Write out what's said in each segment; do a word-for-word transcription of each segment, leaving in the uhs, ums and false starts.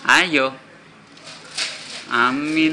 Ayo. Amin.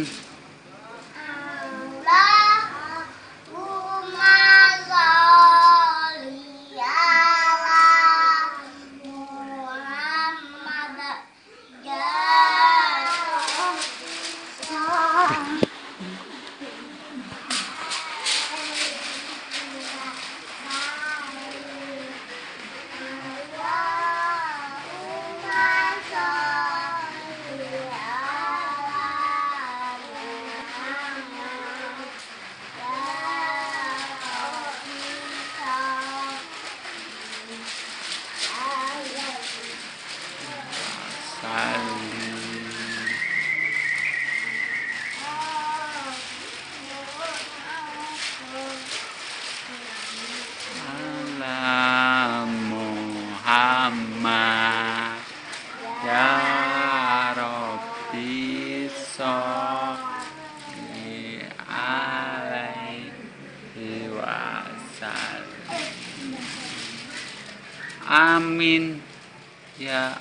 Muhammad ya Rabbi sholli alaihi wasallam. Amin ya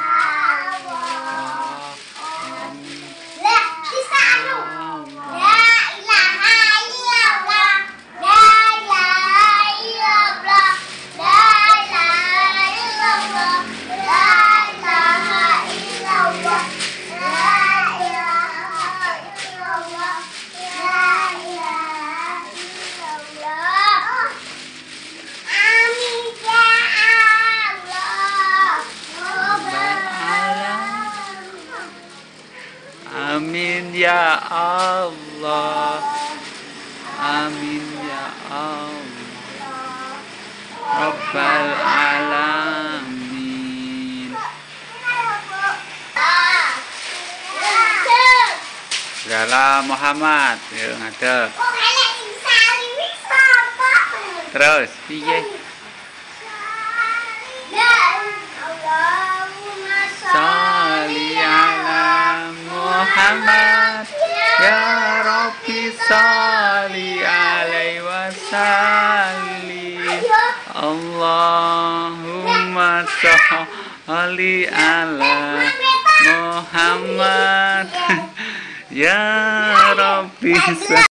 Allah. Amin. Amin ya Allah. Amin ya Allah. Rabbal alamin. Segala Muhammad, yuk ngadep. Terus, piye? Sholli ala Muhammad ya Rabbi sholli alaihi wasallim. Allahumma sholli ala Muhammad ya Rabbi sholli